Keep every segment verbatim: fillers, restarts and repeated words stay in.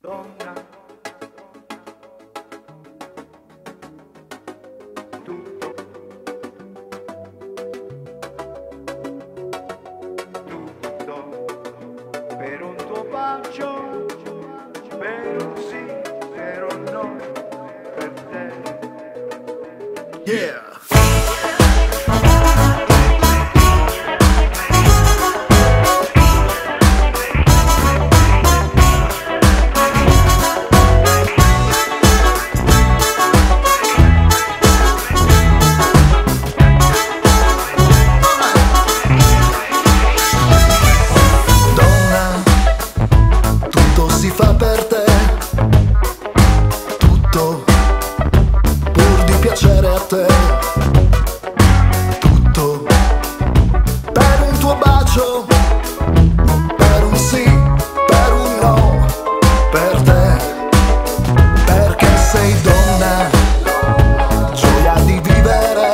Donna, tutto, tutto, per un tuo bacio, per un sì, per un no, per te. Yeah! Si fa per te, tutto pur di piacere a te, tutto per un tuo bacio, per un sì, per un no, per te, perché sei donna, gioia di vivere,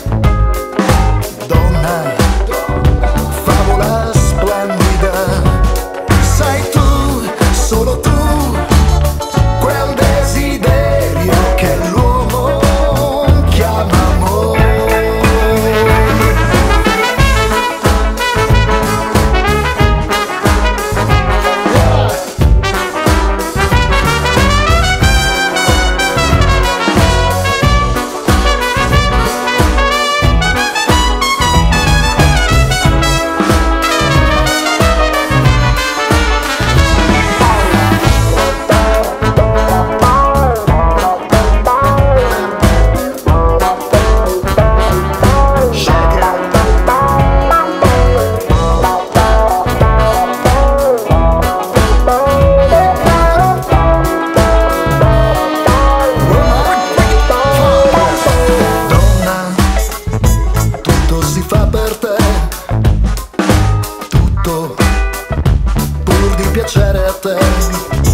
donna, favola splendida, sei tu. Solo tu, quel desiderio che l'uomo chiama amore. Si fa per te, tutto pur di piacere a te.